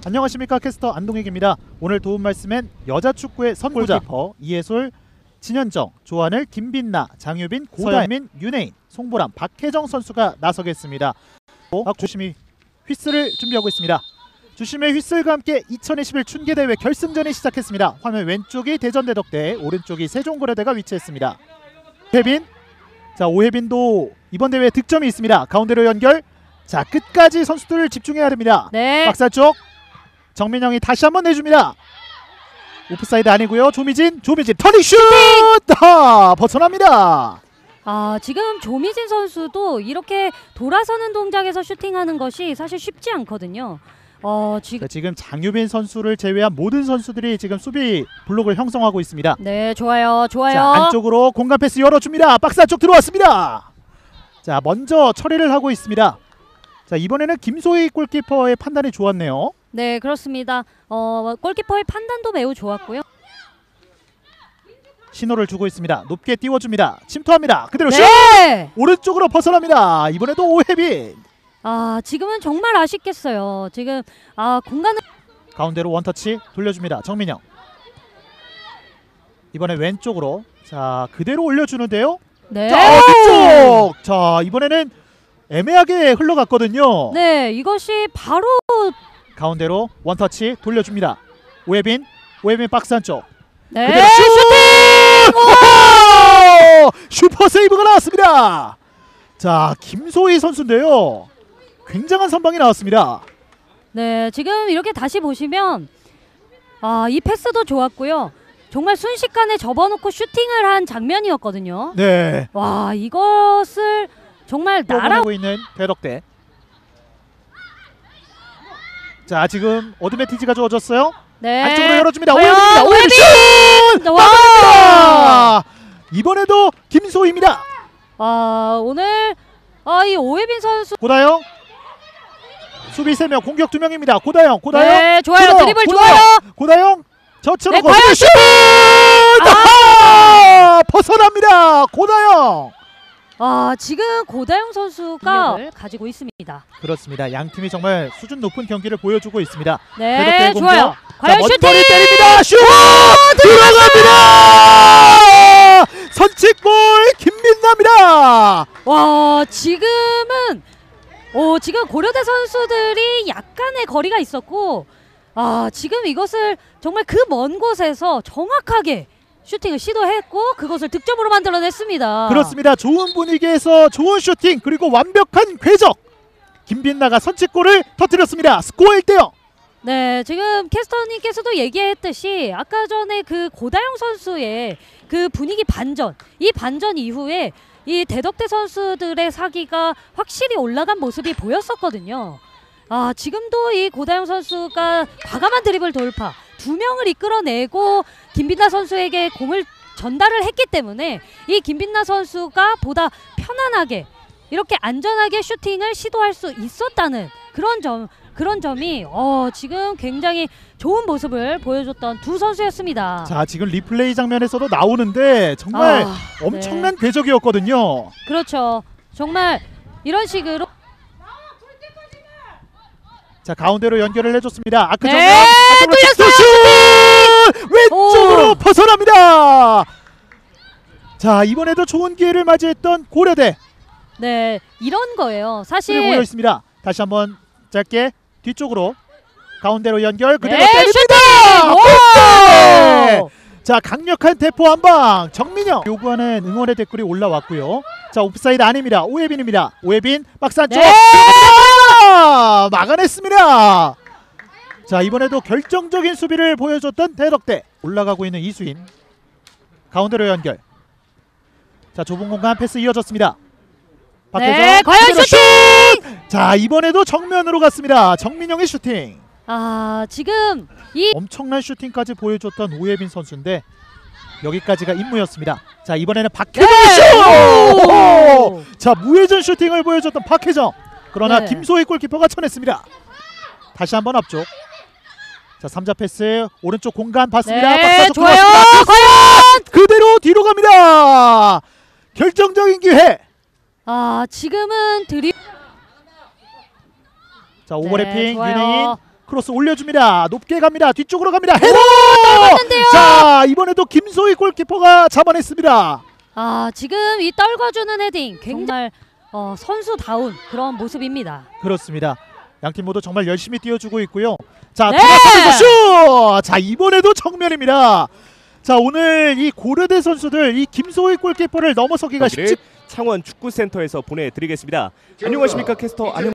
안녕하십니까, 캐스터 안동익입니다. 오늘 도움 말씀엔 여자 축구의 선골키퍼 이해솔, 진현정, 조한을, 김빈나, 장유빈, 고다민, 윤혜인, 송보람, 박혜정 선수가 나서겠습니다. 주심이 휘슬을 준비하고 있습니다. 주심의 휘슬과 함께 2021 춘계대회 결승전이 시작했습니다. 화면 왼쪽이 대전대덕대, 오른쪽이 세종고려대가 위치했습니다. 오혜빈, 자 오혜빈도 이번 대회에 득점이 있습니다. 가운데로 연결. 자 끝까지 선수들 집중해야 됩니다. 네. 박살 쪽 정민영이 다시 한번 내줍니다. 오프사이드 아니고요. 조미진 터닝 슛! 벗어납니다. 지금 조미진 선수도 이렇게 돌아서는 동작에서 슈팅하는 것이 사실 쉽지 않거든요. 지금 장유빈 선수를 제외한 모든 선수들이 지금 수비 블록을 형성하고 있습니다. 네, 좋아요. 자, 안쪽으로 공간 패스 열어줍니다. 박스 안쪽 들어왔습니다. 자, 먼저 처리를 하고 있습니다. 자, 이번에는 김소희 골키퍼의 판단이 좋았네요. 네, 그렇습니다. 골키퍼의 판단도 매우 좋았고요. 신호를 주고 있습니다. 높게 띄워줍니다. 침투합니다. 그대로 슛! 네! 오른쪽으로 벗어납니다. 이번에도 오혜빈. 지금은 정말 아쉽겠어요. 지금 공간을 가운데로 원터치 돌려줍니다. 정민영. 이번에 왼쪽으로. 자, 그대로 올려주는데요. 네. 자, 뒤쪽. 자, 이번에는 애매하게 흘러갔거든요. 네, 이것이 바로 가운데로 원터치 돌려줍니다. 오혜빈 박스 안쪽. 네. 그대로 슈팅! 슈퍼 세이브가 나왔습니다. 자, 김소희 선수인데요. 굉장한 선방이 나왔습니다. 네, 지금 이렇게 다시 보시면 이 패스도 좋았고요. 정말 순식간에 접어놓고 슈팅을 한 장면이었거든요. 네. 와, 이것을 정말 날아오고 있는 대덕대. 자, 지금 어드밴티지가 주어졌어요. 네. 안쪽으로 열어줍니다. 오혜빈! 오혜빈 슛! 와! 이번에도 김소희입니다. 오늘 이 오혜빈 선수 고다영 수비 3명, 공격 2명입니다. 고다영. 네, 좋아요. 고다영, 드리블 고다영, 좋아요. 고다영 저처럼 네, 과연 슛! 벗어납니다. 고다영. 지금 고다영 선수가 가지고 있습니다. 그렇습니다. 양 팀이 정말 수준 높은 경기를 보여주고 있습니다. 네, 좋아요. 과연 슈팅! 때립니다. 슛! 들어갑니다. 선취골 김민나입니다. 와, 지금은 지금 고려대 선수들이 약간의 거리가 있었고 지금 이것을 정말 그 먼 곳에서 정확하게 슈팅을 시도했고 그것을 득점으로 만들어냈습니다. 그렇습니다. 좋은 분위기에서 좋은 슈팅 그리고 완벽한 궤적. 김빈나가 선취골을 터뜨렸습니다. 스코어 1대0. 네, 지금 캐스터님께서도 얘기했듯이 아까 전에 그 고다영 선수의 그 분위기 반전, 이 반전 이후에 이 대덕대 선수들의 사기가 확실히 올라간 모습이 보였었거든요. 지금도 이 고다영 선수가 과감한 드리블 돌파, 2명을 이끌어내고 김빈나 선수에게 공을 전달을 했기 때문에 이 김빈나 선수가 보다 편안하게 이렇게 안전하게 슈팅을 시도할 수 있었다는 그런 점이 지금 굉장히 좋은 모습을 보여줬던 두 선수였습니다. 자, 지금 리플레이 장면에서도 나오는데 정말 엄청난 궤적이었거든요. 그렇죠. 정말 이런 식으로 자, 가운데로 연결을 해줬습니다. 아크정면 뚫렸어요. 슛! 왼쪽으로 벗어납니다. 자, 이번에도 좋은 기회를 맞이했던 고려대. 네, 이런 거예요. 사실 모여 있습니다. 다시 한번 짧게 뒤쪽으로 가운데로 연결 그대로 네, 때립니다. 슈팅! 자, 강력한 대포 한방 정민영 요구하는 응원의 댓글이 올라왔고요. 자, 옵사이드 아닙니다. 오혜빈입니다. 오혜빈 박스 안쪽 막아냈습니다. 자, 이번에도 결정적인 수비를 보여줬던 대덕대. 올라가고 있는 이수인 가운데로 연결. 자, 좁은 공간 패스 이어졌습니다. 박혜정, 네, 과연 슈팅! 자, 이번에도 정면으로 갔습니다. 정민영의 슈팅. 지금 이 엄청난 슈팅까지 보여줬던 오혜빈 선수인데 여기까지가 임무였습니다. 자, 이번에는 박혜정 슛! 자, 무회전 슈팅을 보여줬던 박혜정. 그러나 김소희 골키퍼가 쳐냈습니다. 다시 한번 앞쪽. 자, 3자 패스 오른쪽 공간 봤습니다. 네, 좋아요. 과연 그대로 뒤로 갑니다. 결정적인 기회. 지금은 자, 오버래핑 좋아요. 윤혜인 크로스 올려줍니다. 높게 갑니다. 뒤쪽으로 갑니다. 헤더! 자, 이번에도 김소희 골키퍼가 잡아냈습니다. 아, 지금 이 떨궈주는 헤딩 정말 선수다운 그런 모습입니다. 그렇습니다. 양팀 모두 정말 열심히 뛰어주고 있고요. 자, 네! 들어가면서 슛! 자, 이번에도 정면입니다. 자, 오늘 이 고려대 선수들 이 김소희 골키퍼를 넘어서기가 쉽지 창원 축구센터에서 보내드리겠습니다. 안녕하십니까 캐스터 안녕.